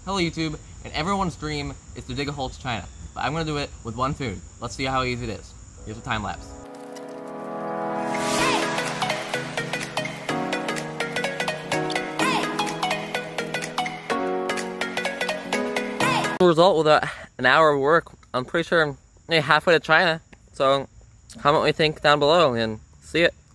Hello YouTube, and everyone's dream is to dig a hole to China, but I'm gonna do it with one food. Let's see how easy it is. Here's a time lapse. The result with an hour of work, I'm pretty sure I'm halfway to China. So comment what you think down below and see it.